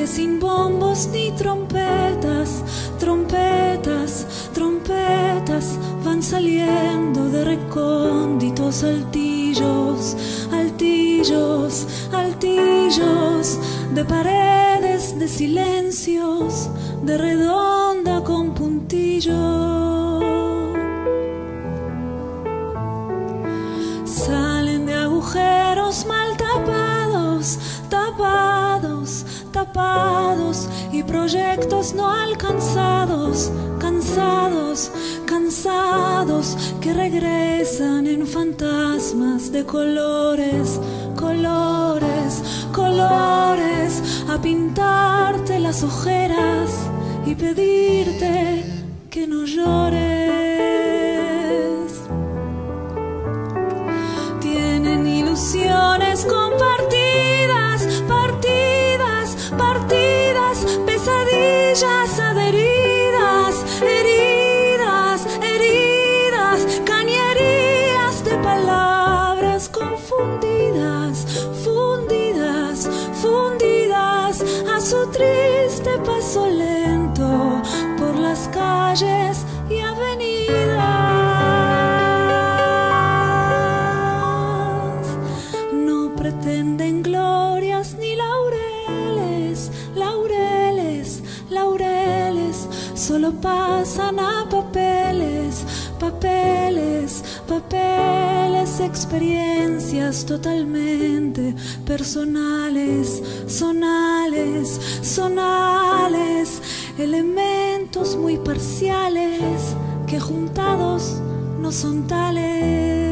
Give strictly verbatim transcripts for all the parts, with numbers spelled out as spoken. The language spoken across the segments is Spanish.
que sin bombos ni trompetas, trompetas, trompetas van saliendo de recónditos altillos, altillos, altillos, de paredes de silencios, de redonda con puntillo. Salen de agujeros mal tapados, tapados, tapados, y proyectos no alcanzados, cansados, cansados, que regresan en fantasmas de colores, colores, colores, a pintarte las ojeras y pedirte que no llores. Tienen ilusiones compartidas, partidas, partidas, pesadillas adheridas, heridas, heridas, cañerías de palabras confundidas, fundidas, fundidas, a su triste paso lento por las calles y avenidas. No pretenden glorias ni laureles, laureles, laureles, solo pasan a papeles, papeles, papeles, experiencias totalmente personales, sonales, sonales, elementos muy parciales que juntados no son tales.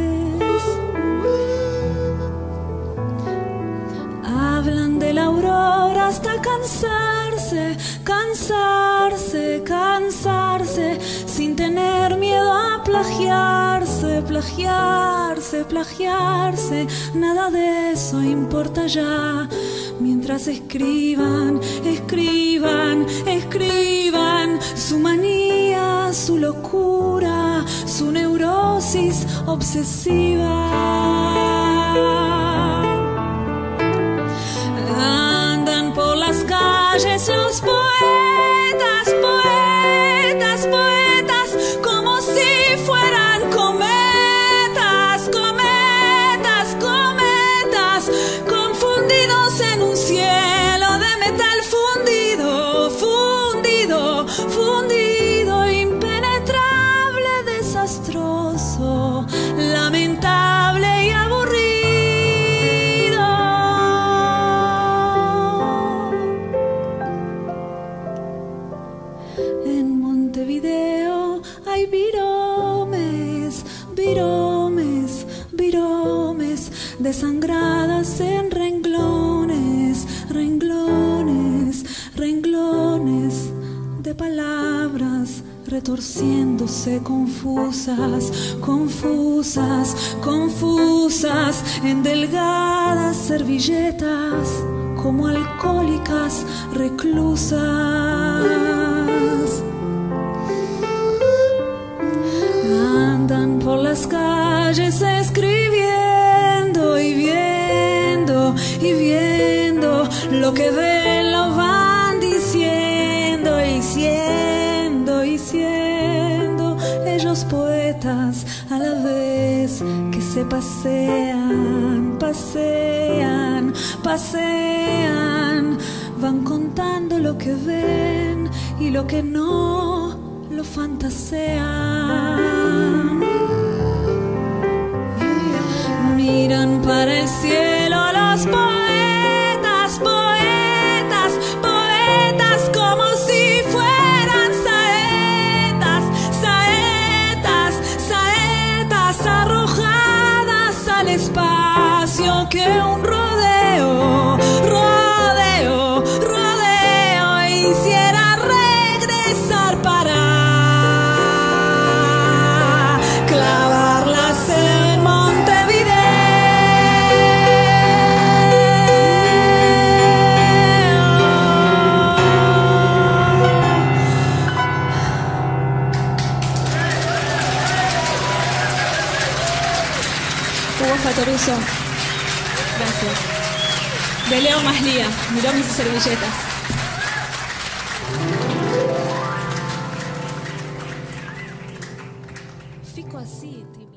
Hablan de la aurora hasta cansarse, cansarse, cansarse, sin tener miedo a plagiarse, plagiarse, plagiarse. Nada de eso importa ya, mientras escriban, escriban, escriban su manía, su locura, su neurosis obsesiva. Andan por las calles los poetas, poetas, poetas, como si fueran cometas, cometas, cometas, confundidos en un cielo de metal fundido, fundido, fundido, impenetrable, desastroso, lamentable y aburrido. En Montevideo hay viromes, viromes, viromes, desangradas en renglones, renglones, renglones de palabras retorciéndose confusas, confusas, confusas en delgadas servilletas como alcohólicas reclusas. Andan por las calles escribiendo y viendo y viendo lo que ven, lo van diciendo y siendo y siendo ellos poetas a la vez que se pasean, pasean, pasean, van contando lo que ven y lo que no lo fantasean. Miran para el cielo los poetas, poetas, poetas, como si fueran saetas, saetas, saetas arrojadas al espacio que un rodeo, rodeo, rodeo hiciera regresar para clavarlas en Montevideo. Hugo Fatoruso. Gracias. De Leo Maslía, Miromes y servilletas. así, tipo.